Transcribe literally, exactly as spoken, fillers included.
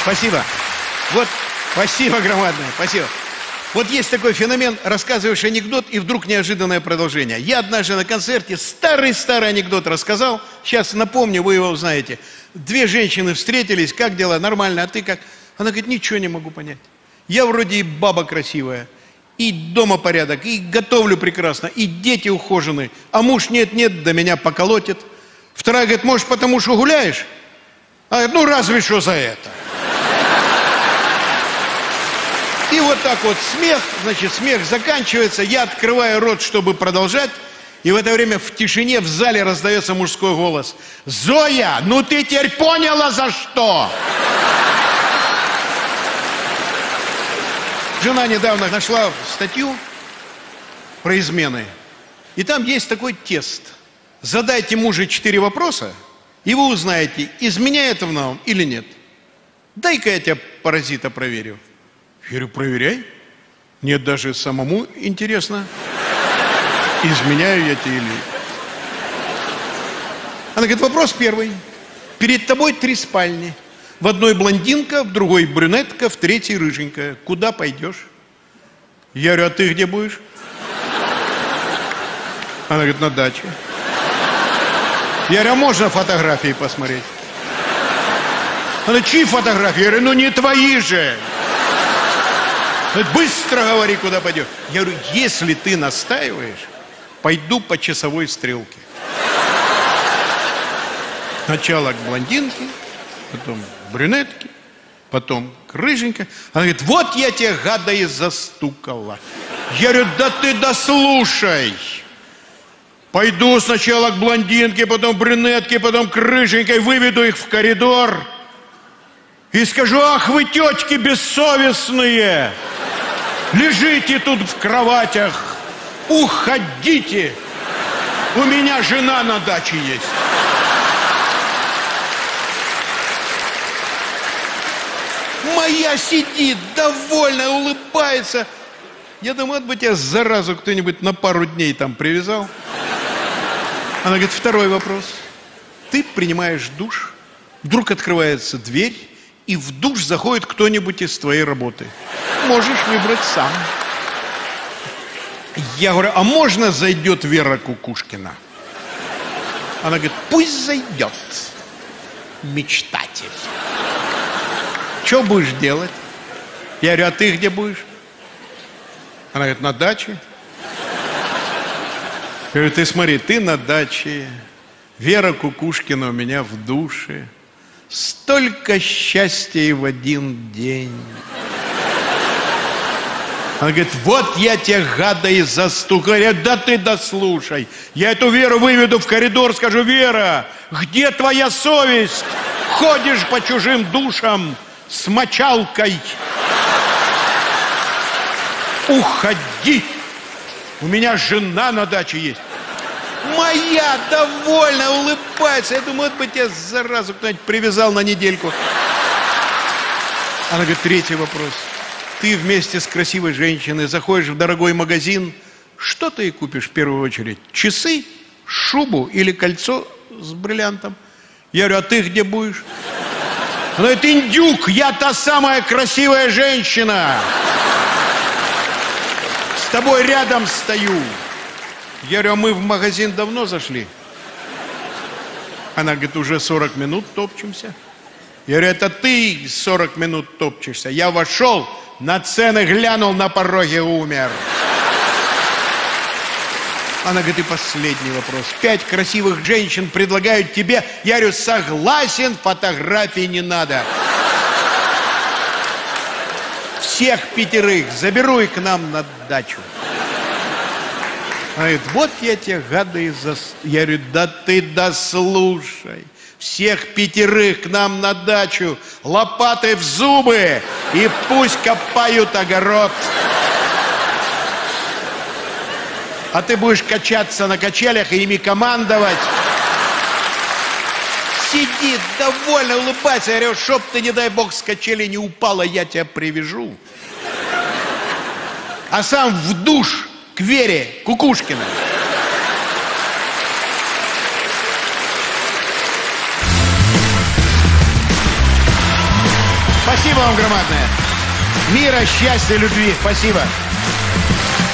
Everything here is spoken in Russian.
Спасибо. Вот, спасибо громадное, спасибо. Вот есть такой феномен, рассказываешь анекдот, и вдруг неожиданное продолжение. Я однажды на концерте старый-старый анекдот рассказал, сейчас напомню, вы его узнаете. Две женщины встретились, как дела, нормально, а ты как? Она говорит, ничего не могу понять. Я вроде и баба красивая, и дома порядок, и готовлю прекрасно, и дети ухожены, а муж нет-нет, да меня поколотит. Вторая говорит, может, потому что гуляешь? А говорит, ну разве что за это. И вот так вот смех, значит, смех заканчивается, я открываю рот, чтобы продолжать, и в это время в тишине в зале раздается мужской голос. Зоя, ну ты теперь поняла, за что? Жена недавно нашла статью про измены, и там есть такой тест. Задайте мужу четыре вопроса, и вы узнаете, изменяет он вам или нет. Дай-ка я тебя, паразита, проверю. Я говорю, проверяй. Нет, даже самому интересно, изменяю я тебе или нет. Она говорит, вопрос первый. Перед тобой три спальни. В одной блондинка, в другой брюнетка, в третьей рыженькая. Куда пойдешь? Я говорю, а ты где будешь? Она говорит, на даче. Я говорю, а можно фотографии посмотреть? Она, чьи фотографии? Я говорю, ну не твои же. Быстро говори, куда пойдешь. Я говорю, если ты настаиваешь, пойду по часовой стрелке. Сначала к блондинке, потом к брюнетке, потом к рыженькой. Она говорит, вот я тебя, гада, и застукала. Я говорю, да ты дослушай. Пойду сначала к блондинке, потом к брюнетке, потом к рыженькой, выведу их в коридор и скажу, ах вы, тетки бессовестные, лежите тут в кроватях, уходите, у меня жена на даче есть. Моя сидит, довольно улыбается. Я думаю, вот бы тебя, заразу, кто-нибудь на пару дней там привязал. Она говорит, второй вопрос. Ты принимаешь душ, вдруг открывается дверь, и в душ заходит кто-нибудь из твоей работы. Можешь выбрать сам. Я говорю, а можно зайдет Вера Кукушкина? Она говорит, пусть зайдет. Мечтатель. Что будешь делать? Я говорю, а ты где будешь? Она говорит, на даче. Я говорю, ты смотри, ты на даче, Вера Кукушкина у меня в душе. Столько счастья и в один день. Она говорит, вот я тебя, гада, и застукаю. Я говорю, да ты дослушай. Я эту Веру выведу в коридор, скажу, Вера, где твоя совесть? Ходишь по чужим душам с мочалкой. Уходи. У меня жена на даче есть. Моя довольно улыбается. Я думаю, вот бы тебя, заразу, кто-нибудь привязал на недельку. Она говорит, третий вопрос. Ты вместе с красивой женщиной заходишь в дорогой магазин. Что ты купишь в первую очередь? Часы, шубу или кольцо с бриллиантом? Я говорю, а ты где будешь? Она говорит, индюк, я та самая красивая женщина. С тобой рядом стою. Я говорю, а мы в магазин давно зашли? Она говорит, уже сорок минут топчемся. Я говорю, это ты сорок минут топчешься. Я вошел, на цены глянул, на пороге умер. Она говорит, и последний вопрос. Пять красивых женщин предлагают тебе. Я говорю, согласен, фотографий не надо. Всех пятерых заберу и к нам на дачу. Она говорит, вот я тебя, гада, и зас... Я говорю, да ты дослушай. Всех пятерых к нам на дачу, лопатой в зубы, и пусть копают огород. А ты будешь качаться на качелях и ими командовать. Сидит, довольно улыбается. Я говорю, чтоб ты, не дай бог, с качели не упала, я тебя привяжу. А сам в душ к Вере Кукушкиной. Спасибо. Спасибо вам громадное. Мира, счастья, любви. Спасибо.